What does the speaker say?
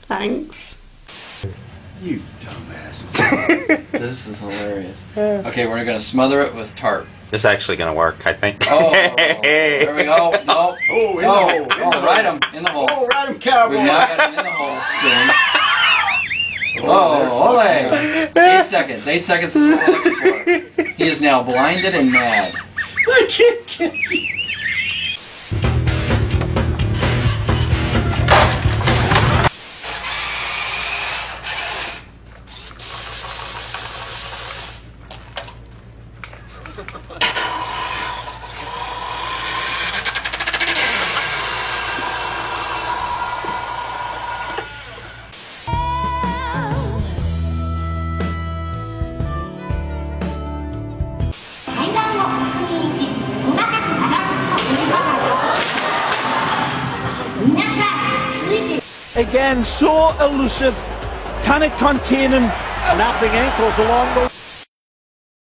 Thanks. You dumbasses. This is hilarious. Okay, we're gonna smother it with tarp. It's actually gonna work, I think. Oh, there we go. No. Oh, in the Oh, hole. oh, right him in the hole. Oh, right him, cowboy. We've now got him in the hole spin. Oh, ole. 8 seconds. 8 seconds is what we're looking for. He is now blinded and mad. I can't get you. Again, so elusive. Can it contain him? Snapping ankles along the